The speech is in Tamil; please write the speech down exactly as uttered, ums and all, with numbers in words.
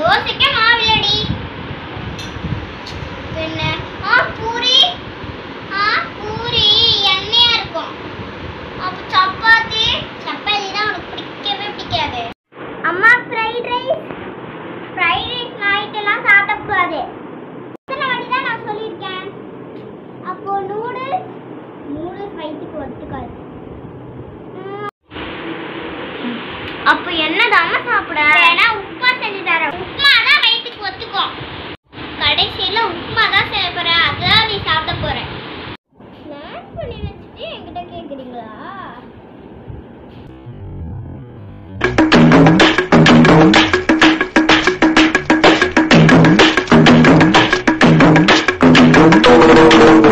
தோசைக்கு மாவு இல்லடி. என்ன? ஆ பூரி. ஆ பூரி எண்ணெயா இருக்கும். அப்ப சப்பாத்தி. சப்பாத்தி தான் உனக்கு பிடிக்கவே பிடிக்காது. அம்மா ஃப்ரைட் ரைஸ். ஃப்ரைட் ரைஸ் நைட்டெல்லாம் சாப்பிடக்கூடாது. எத்தனை வாட்டி தான் நான் சொல்லியிருக்கேன். அப்போ நூடுல்ஸ். நூடுல்ஸ் வயிற்றுக்கு ஒத்துக்காது. அப்போ என்னதாம சாப்பிட? வேணா உப்புமா செஞ்சு தரேன். உப்புமா தான் வயிற்றுக்கு ஒத்துக்கும். கடைசியில் உப்புமா தான் செய்ய போறேன். அதான் நீ சாப்பிட போற. பிளான் பண்ணி வச்சுட்டு என்கிட்ட கேட்குறீங்களா? Oh,